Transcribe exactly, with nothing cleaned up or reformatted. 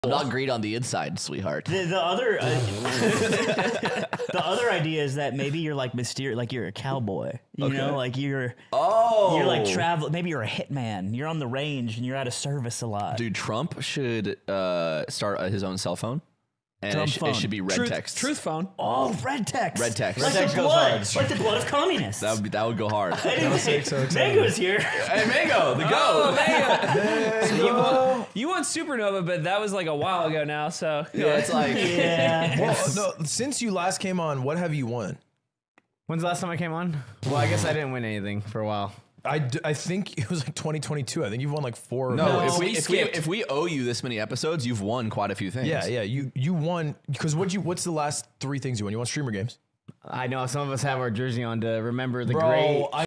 I'm not great on the inside, sweetheart. The, the other, uh, the other idea is that maybe you're like mysterious, like you're a cowboy. You Okay. know, like you're Oh, you're like travel. Maybe you're a hitman. You're on the range and you're out of service a lot. dude, Trump should uh, start uh, his own cell phone, and Trump it, sh- phone. it should be red Truth, text. truth phone. Oh, red text. Red text. Like Red the text goes blood. hard. Like the blood of communists. That would be that would go hard. Anyway, so exciting. Mango's here. Hey, Mango, the go. So you, want, you want Supernova, but that was like a while ago now. So Yeah, it's like Yeah. Well, no, since you last came on, what have you won? When's the last time I came on? Well, I guess I didn't win anything for a while. I, d- I think it was like twenty twenty-two. I think you've won like four. no. events. if we we if we skipped. if we owe you this many episodes, you've won quite a few things. Yeah, yeah. You you won because what you what's the last three things you won? You won streamer games. I know some of us have our jersey on to remember the Bro, great. I